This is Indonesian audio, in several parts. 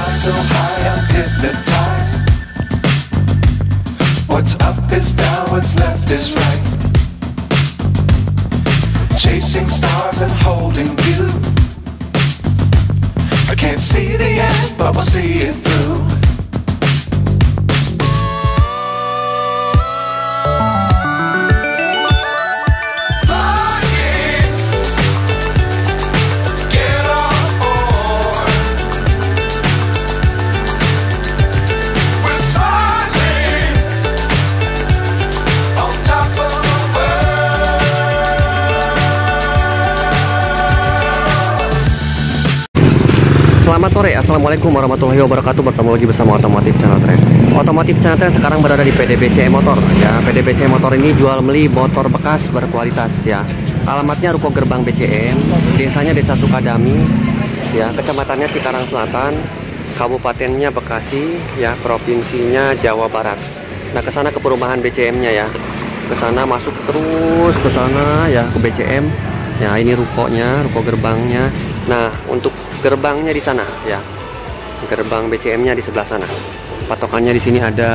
so high, I'm hypnotized. What's up is down, what's left is right. Chasing stars and holding you. I can't see the end, but we'll see it through. Selamat sore, assalamualaikum warahmatullahi wabarakatuh. Bertemu lagi bersama Otomotif Channel Trend. Otomotif Channel Trend sekarang berada di PDBC Motor. Ya, PDBC Motor ini jual beli motor bekas berkualitas. Ya, alamatnya Ruko Gerbang BCM, desanya Desa Sukadami, ya, kecamatannya Cikarang Selatan, kabupatennya Bekasi, ya, provinsinya Jawa Barat. Nah, ke sana ke perumahan BCM-nya ya, ke sana masuk terus ke sana ya ke BCM. Ya, ini rukonya, ruko gerbangnya. Nah, untuk gerbangnya di sana ya, gerbang BCM-nya di sebelah sana. Patokannya di sini ada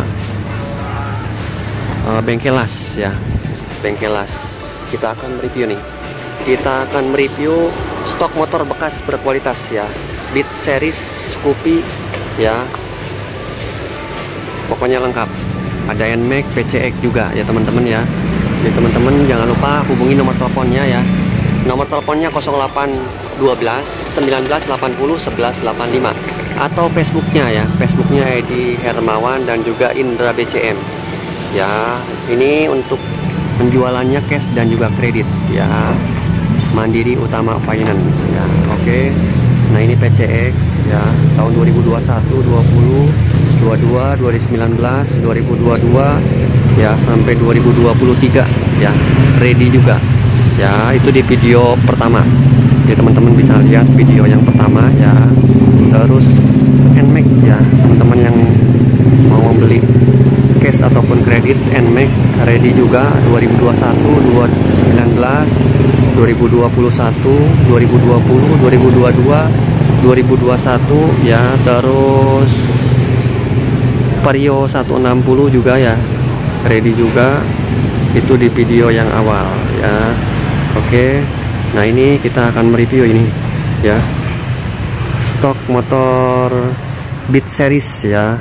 bengkel las ya, bengkel las. Kita akan mereview nih, kita akan mereview stok motor bekas berkualitas ya, Beat Series, Scoopy ya, pokoknya lengkap. Ada NMAX, PCX juga ya teman-teman ya. Jadi teman-teman jangan lupa hubungi nomor teleponnya ya. Nomor teleponnya 0812 1980 1185 atau Facebooknya ya, Facebooknya Edi Hermawan dan juga Indra BCM ya. Ini untuk penjualannya cash dan juga kredit ya, Mandiri Utama Finance ya. Oke. Nah, ini PCX ya, tahun 2021, 20, 22, 2019, 2022 ya sampai 2023 ya, ready juga ya. Itu di video pertama, jadi teman-teman bisa lihat video yang pertama ya. Terus NMAX ya, teman-teman yang mau membeli cash ataupun kredit, NMAX ready juga 2021, 2019, 2021, 2020, 2022, 2021 ya. Terus Vario 160 juga ya, ready juga. Itu di video yang awal ya. Oke. Nah, ini kita akan mereview ini ya, stok motor Beat Series ya,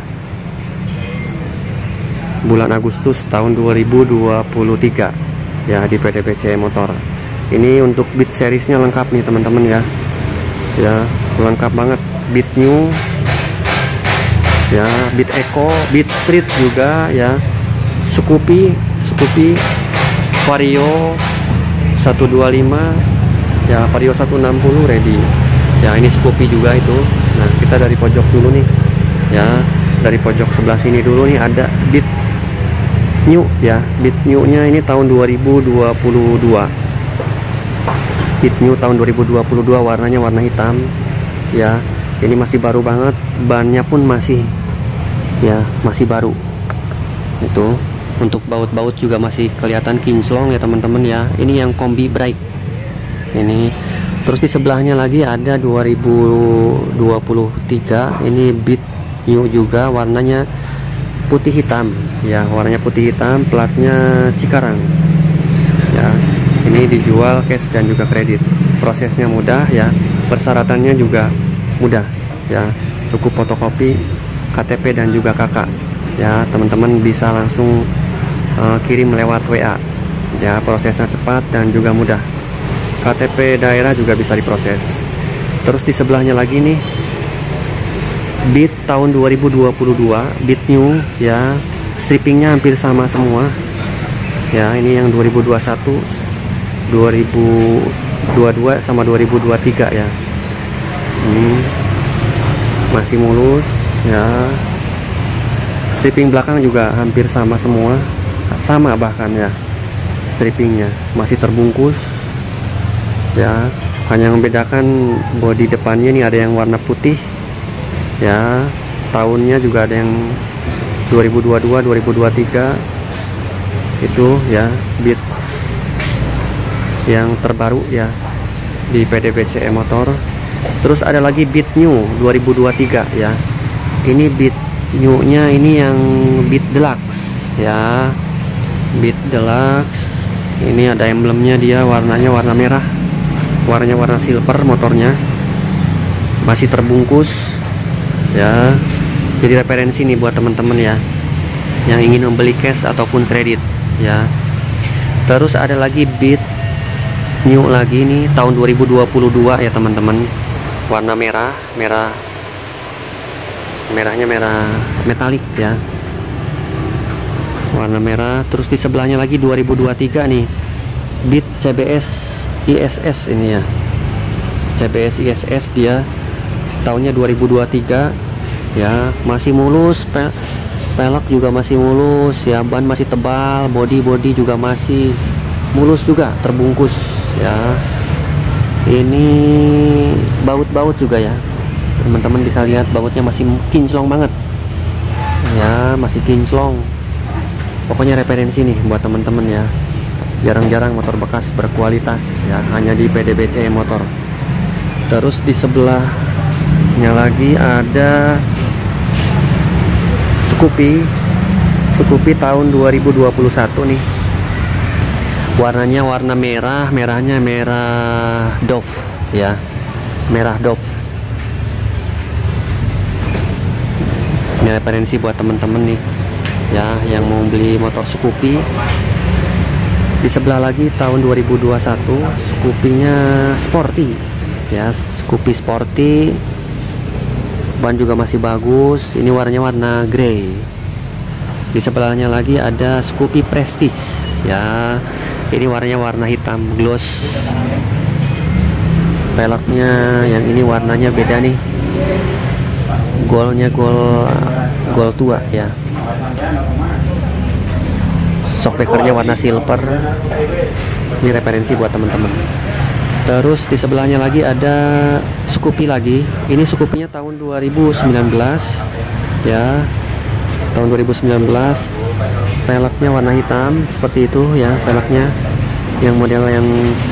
bulan Agustus tahun 2023 ya di PDBC Motor. Ini untuk Beat Seriesnya lengkap nih teman-teman ya. Ya, lengkap banget. Beat New ya, Beat Eco, Beat Street juga ya, Scoopy, Vario 125 ya, Vario 160 ready ya. Ini Scoopy juga itu. Nah, kita dari pojok dulu nih ya, dari pojok sebelah sini dulu nih ada Beat New ya. Beat New nya ini tahun 2022, Beat New tahun 2022, warnanya warna hitam ya. Ini masih baru banget, bannya pun masih ya, masih baru. Itu untuk baut-baut juga masih kelihatan kinclong ya teman-teman ya. Ini yang kombi brake ini. Terus di sebelahnya lagi ada 2023, ini Beat New juga, warnanya putih hitam ya, warnanya putih hitam, platnya Cikarang ya. Ini dijual cash dan juga kredit. Prosesnya mudah ya, persyaratannya juga mudah ya, cukup fotokopi KTP dan juga KK ya. Teman-teman bisa langsung kirim lewat WA ya, prosesnya cepat dan juga mudah. KTP daerah juga bisa diproses. Terus di sebelahnya lagi nih Beat tahun 2022, Beat New ya, strippingnya hampir sama semua ya. Ini yang 2021, 2022 sama 2023 ya. Ini masih mulus ya. Stripping belakang juga hampir sama semua, sama bahkan ya, strippingnya masih terbungkus ya. Hanya membedakan bodi depannya nih, ada yang warna putih ya. Tahunnya juga ada yang 2022, 2023 itu ya, Beat yang terbaru ya di PDBC Motor. Terus ada lagi Beat New 2023 ya. Ini Beat New-nya ini yang Beat Deluxe ya. Beat Deluxe. Ini ada emblemnya, dia warnanya warna merah. Warnanya warna silver motornya. Masih terbungkus ya. Jadi referensi nih buat teman-teman ya yang ingin membeli cash ataupun kredit ya. Terus ada lagi Beat New lagi nih tahun 2022 ya teman-teman. Warna merahnya merah metalik ya. Warna merah. Terus di sebelahnya lagi 2023 nih Beat CBS ISS ini ya. CBS ISS dia tahunnya 2023 ya. Masih mulus, pelek juga masih mulus ya, ban masih tebal, body juga masih mulus juga, terbungkus ya. Ini baut juga ya, teman-teman bisa lihat bautnya masih kinclong banget ya, masih kinclong. Pokoknya referensi nih buat teman-teman ya. Jarang-jarang motor bekas berkualitas ya, hanya di PDBC Motor. Terus di sebelahnya lagi ada Scoopy tahun 2021 nih. Warnanya warna merahnya merah Dove ya, merah Dove. Ini referensi buat teman-teman nih ya yang mau beli motor Scoopy. Di sebelah lagi tahun 2021 Scoopy-nya Sporty ya, Scoopy Sporty. Ban juga masih bagus. Ini warnanya warna grey. Di sebelahnya lagi ada Scoopy Prestige ya. Ini warnanya warna hitam gloss. Peleknya yang ini warnanya beda nih. Goldnya gold tua ya. Shockbreakernya warna silver. Ini referensi buat teman-teman. Terus di sebelahnya lagi ada Scoopy lagi. Ini Scoopy-nya tahun 2019 ya. Tahun 2019. Peleknya warna hitam seperti itu ya, peleknya yang model yang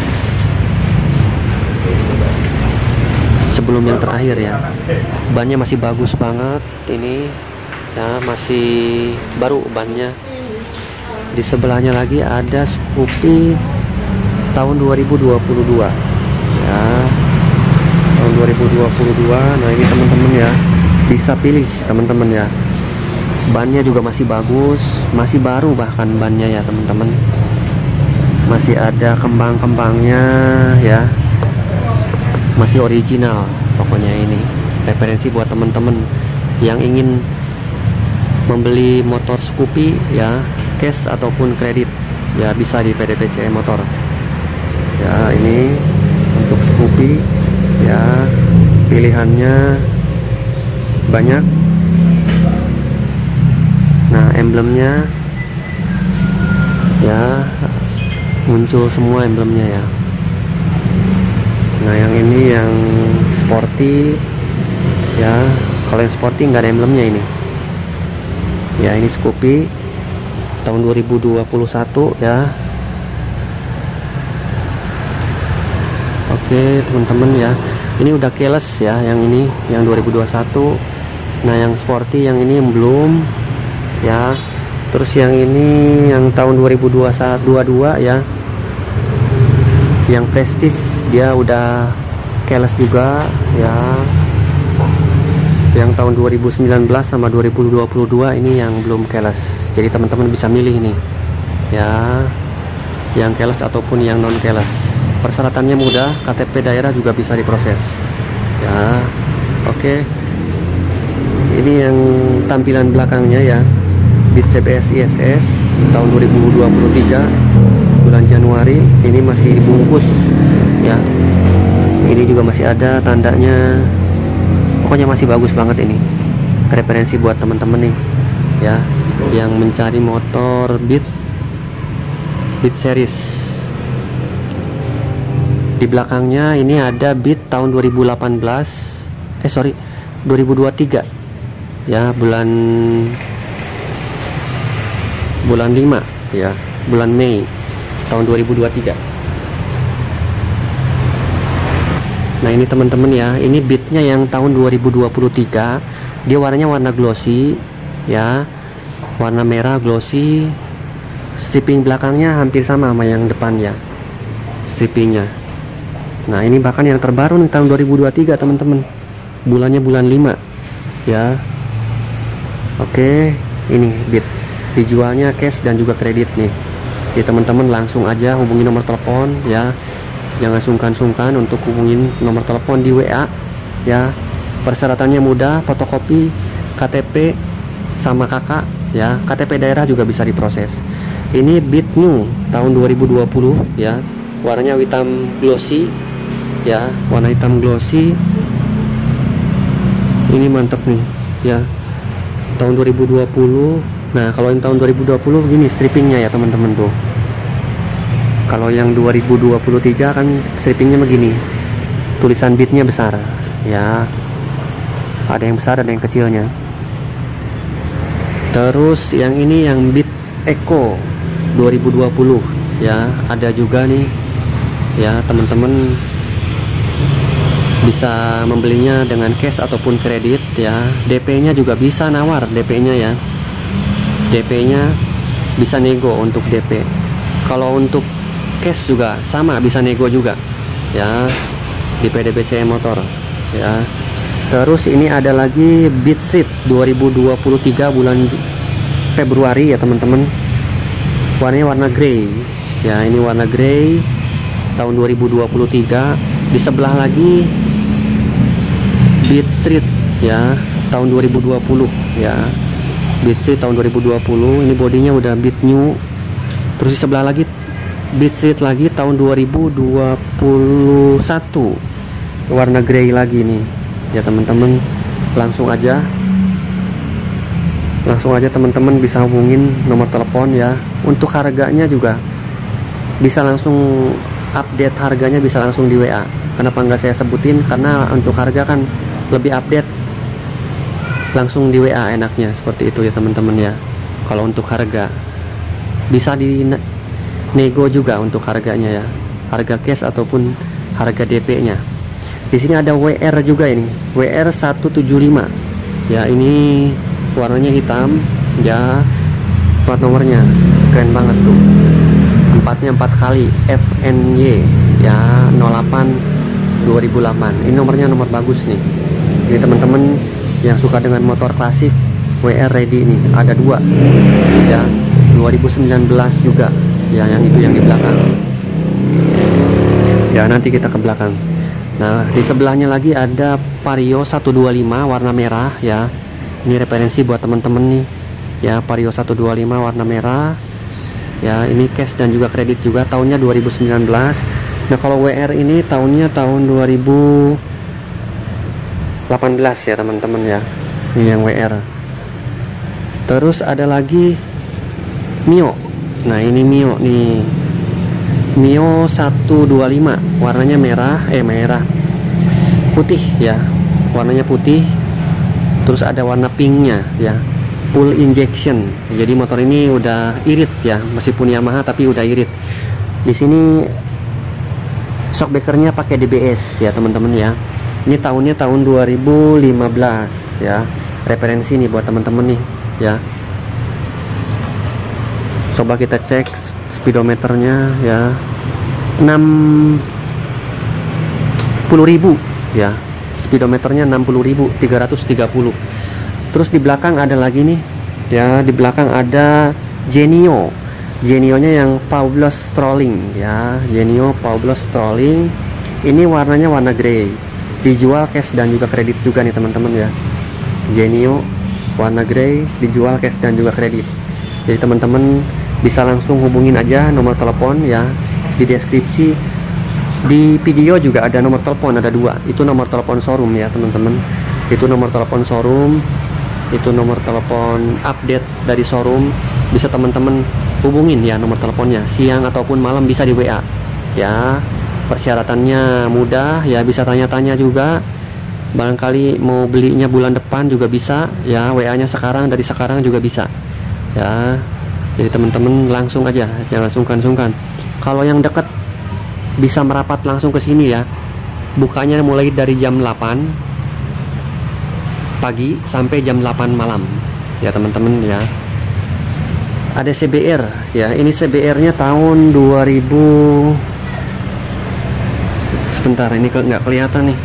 sebelum yang terakhir ya. Bannya masih bagus banget ini ya, masih baru bannya. Di sebelahnya lagi ada Scoopy tahun 2022 ya, tahun 2022. Nah ini teman-teman ya, bisa pilih teman-teman ya. Bannya juga masih bagus, masih baru bahkan bannya ya teman-teman. Masih ada kembang-kembangnya ya, masih original. Pokoknya ini referensi buat teman-teman yang ingin membeli motor Scoopy ya, cash ataupun kredit ya, bisa di PDBC Motor ya. Ini untuk Scoopy ya, pilihannya banyak. Nah emblemnya ya muncul semua emblemnya ya. Nah yang ini yang Sporty ya. Kalau yang Sporty nggak ada emblemnya ini ya. Ini Scoopy tahun 2021 ya. Oke teman-teman ya, ini udah keyless ya yang ini, yang 2021. Nah yang Sporty yang ini yang belum ya. Terus yang ini yang tahun 2022 ya, yang Prestige dia udah keyless juga ya. Yang tahun 2019 sama 2022 ini yang belum keyless. Jadi teman-teman bisa milih nih ya, yang keyless ataupun yang non keyless. Persyaratannya mudah, KTP daerah juga bisa diproses ya. Oke, ini yang tampilan belakangnya ya, Beat CBS ISS tahun 2023 bulan Januari. Ini masih dibungkus ya. Ini juga masih ada tandanya. Pokoknya masih bagus banget ini. Referensi buat teman-teman nih ya, yang mencari motor Beat series. Di belakangnya ini ada Beat tahun 2023 ya, bulan 5 ya, bulan Mei tahun 2023. Nah ini teman-teman ya, ini Beatnya yang tahun 2023. Dia warnanya warna glossy ya, warna merah glossy. Stripping belakangnya hampir sama sama yang depan ya, strippingnya. Nah ini bahkan yang terbaru nih tahun 2023 teman-teman, bulannya bulan 5 ya. Oke, ini Beat dijualnya cash dan juga kredit nih. Jadi teman-teman langsung aja hubungi nomor telepon ya, jangan sungkan-sungkan untuk hubungin nomor telepon di WA ya. Persyaratannya mudah, fotokopi KTP sama kakak ya, KTP daerah juga bisa diproses. Ini Beat New tahun 2020 ya, warnanya hitam glossy ya, warna hitam glossy. Ini mantap nih ya, tahun 2020. Nah kalau yang tahun 2020 gini strippingnya ya teman-teman tuh. Kalau yang 2023 kan strippingnya begini, tulisan Beatnya besar ya, ada yang besar ada yang kecilnya. Terus yang ini yang Beat Eco 2020 ya, ada juga nih ya, teman-teman bisa membelinya dengan cash ataupun kredit ya. DP-nya juga bisa nawar, DP-nya ya, DP-nya bisa nego untuk DP. Kalau untuk cash juga sama, bisa nego juga ya di PDBCM Motor ya. Terus ini ada lagi Beat Seat 2023 bulan Februari ya teman-teman, warnanya warna grey ya. Ini warna grey tahun 2023. Di sebelah lagi Beat Street ya, tahun 2020 ya. Beat Street tahun 2020, ini bodinya udah Beat New. Terus di sebelah lagi Beat Street lagi tahun 2021, warna grey lagi nih ya teman-teman. Langsung aja teman-teman bisa hubungin nomor telepon ya. Untuk harganya juga bisa langsung update, harganya bisa langsung di WA. Kenapa nggak saya sebutin, karena untuk harga kan lebih update langsung di WA enaknya, seperti itu ya teman-teman ya. Kalau untuk harga bisa di nego juga untuk harganya ya, harga cash ataupun harga DP-nya. Di sini ada WR juga, ini WR 175 ya, ini warnanya hitam ya, plat nomornya keren banget tuh, empatnya 4 kali FNY ya, 08 2008. Ini nomornya nomor bagus nih. Jadi teman-teman yang suka dengan motor klasik, WR ready nih, ada 2 ya, 2019 juga ya, yang itu yang di belakang ya, nanti kita ke belakang. Nah di sebelahnya lagi ada Vario 125 warna merah ya, ini referensi buat teman-teman nih ya, Vario 125 warna merah ya. Ini cash dan juga kredit juga, tahunnya 2019. Nah kalau WR ini tahunnya tahun 2018 ya teman-teman ya, ini yang WR. Terus ada lagi Mio. Nah ini Mio nih, Mio 125 warnanya merah putih ya, warnanya putih. Terus ada warna pinknya ya, full injection. Jadi motor ini udah irit ya, meskipun Yamaha tapi udah irit. Di sini shockbreakernya pakai DBS ya teman-teman ya. Ini tahunnya tahun 2015 ya, referensi nih buat teman-teman nih ya. Coba kita cek speedometernya ya, 60.000 ya, speedometernya 60.330. Terus di belakang ada lagi nih ya, di belakang ada Genio nya yang Paulos Strolling ya, Genio Paulos Strolling. Ini warnanya warna grey, dijual cash dan juga kredit juga nih teman-teman ya. Genio warna grey, dijual cash dan juga kredit. Jadi teman-teman bisa langsung hubungin aja nomor telepon ya, di deskripsi. Di video juga ada nomor telepon, ada 2. Itu nomor telepon showroom ya teman-teman, itu nomor telepon showroom, itu nomor telepon update dari showroom. Bisa teman-teman hubungin ya nomor teleponnya, siang ataupun malam bisa di WA ya. Persyaratannya mudah ya, bisa tanya-tanya juga, barangkali mau belinya bulan depan juga bisa ya. WA nya sekarang, dari sekarang juga bisa ya. Jadi teman-teman langsung aja, jangan sungkan-sungkan. Kalau yang dekat bisa merapat langsung ke sini ya, Bukanya mulai dari jam 8 pagi sampai jam 8 malam ya teman-teman ya. Ada CBR ya, ini CBR-nya tahun 2000. Sebentar, ini nggak kelihatan nih.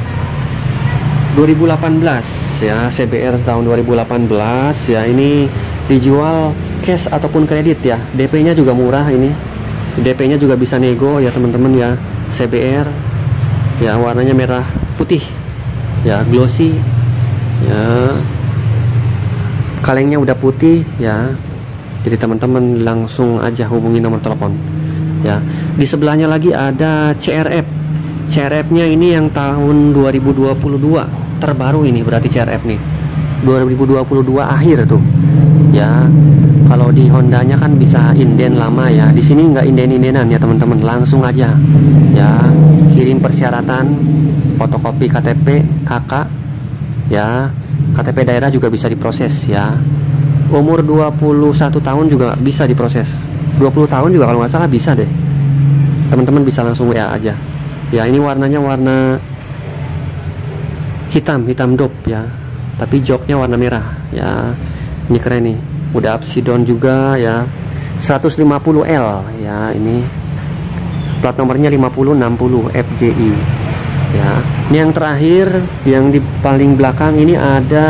2018 ya, CBR tahun 2018 ya. Ini dijual cash ataupun kredit ya. DP-nya juga murah ini. DP-nya juga bisa nego ya teman-teman ya. CBR ya, warnanya merah putih ya, glossy ya. Kalengnya udah putih ya. Jadi teman-teman langsung aja hubungi nomor telepon ya. Di sebelahnya lagi ada CRF. CRF-nya ini yang tahun 2022 terbaru ini, berarti CRF nih 2022 akhir tuh ya. Kalau di Hondanya kan bisa inden lama ya, di sini nggak inden-indenan ya teman-teman, langsung aja ya. Kirim persyaratan, fotokopi KTP KK ya, KTP daerah juga bisa diproses ya. Umur 21 tahun juga bisa diproses, 20 tahun juga kalau nggak salah bisa deh. Teman-teman bisa langsung WA aja ya. Ini warnanya warna hitam dop ya, tapi joknya warna merah ya. Ini keren nih, udah upside juga ya. 150L ya, ini plat nomornya 5060 FJI ya. Ini yang terakhir, yang di paling belakang ini ada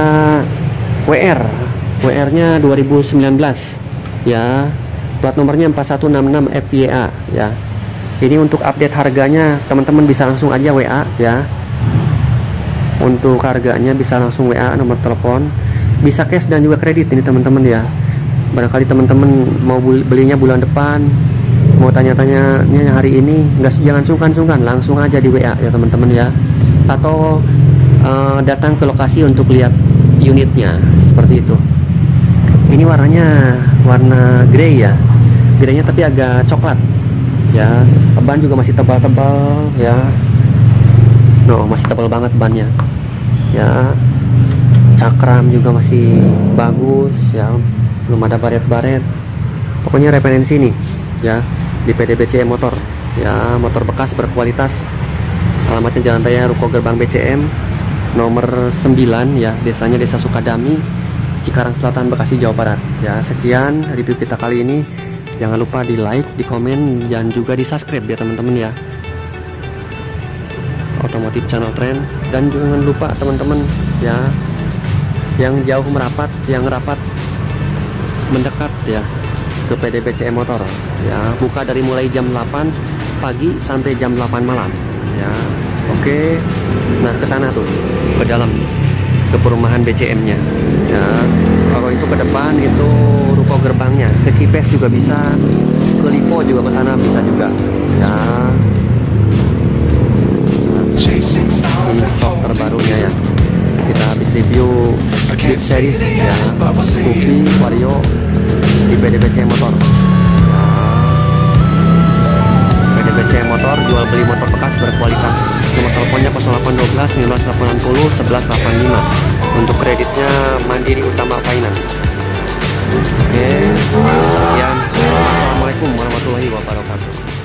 WR-nya 2019 ya, plat nomornya 4166 FYA ya. Ini untuk update harganya teman-teman bisa langsung aja WA ya. Untuk harganya bisa langsung WA, nomor telepon, bisa cash dan juga kredit ini teman-teman ya. Barangkali teman-teman mau belinya bulan depan, mau tanya-tanyanya hari ini, jangan sungkan-sungkan, langsung aja di WA ya teman-teman ya. Atau datang ke lokasi untuk lihat unitnya seperti itu. Ini warnanya warna grey ya, greynya tapi agak coklat ya. Ban juga masih tebal-tebal ya. Masih tebal banget bannya ya. Cakram juga masih bagus ya, belum ada baret-baret. Pokoknya referensi nih ya, di PD BCM Motor ya, motor bekas berkualitas. Alamatnya Jalan Raya Ruko Gerbang BCM nomor 9 ya, desanya Desa Sukadami, Cikarang Selatan, Bekasi, Jawa Barat ya. Sekian review kita kali ini. Jangan lupa di like, di komen, dan juga di subscribe ya teman-teman ya, Otomotif Channel Trend. Dan jangan lupa teman-teman ya, yang jauh merapat, yang rapat mendekat ya ke PDBCM Motor ya. Buka dari mulai jam 8 pagi sampai jam 8 malam ya. Oke, nah ke sana tuh, ke dalam, ke perumahan BCM-nya ya. Kalau itu ke depan itu ruko gerbangnya, ke Cipes juga bisa, ke Lipo juga ke sana bisa juga ya. Ini stok terbarunya ya. Kita habis review Big Series ya, Scoopy, Vario di PDBCM Motor ya. PDBCM Motor jual beli motor bekas berkualitas. Nomor teleponnya 0812 1980 1185. Untuk kreditnya Mandiri Utama Finance. Oke, sekian. Assalamualaikum warahmatullahi wabarakatuh.